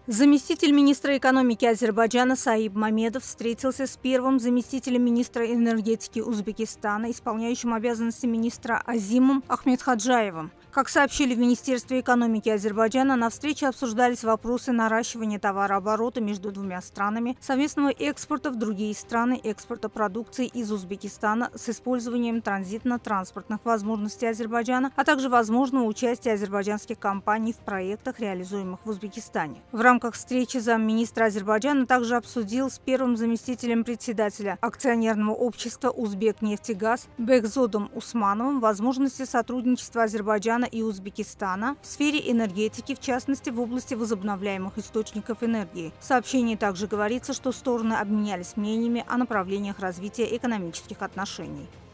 Заместитель министра экономики Азербайджана Саиб Мамедов встретился с первым заместителем министра энергетики Узбекистана, исполняющим обязанности министра Азимом Ахмедхаджаевым. Как сообщили в Министерстве экономики Азербайджана, на встрече обсуждались вопросы наращивания товарооборота между двумя странами, совместного экспорта в другие страны, экспорта продукции из Узбекистана с использованием транзитно-транспортных возможностей Азербайджана, а также возможного участия азербайджанских компаний в проектах, реализуемых в Узбекистане. В рамках встречи замминистра Азербайджана также обсудил с первым заместителем председателя акционерного общества «Узбекнефтегаз» Бекзодом Усмановым возможности сотрудничества Азербайджана и Узбекистана в сфере энергетики, в частности в области возобновляемых источников энергии. В сообщении также говорится, что стороны обменялись мнениями о направлениях развития экономических отношений.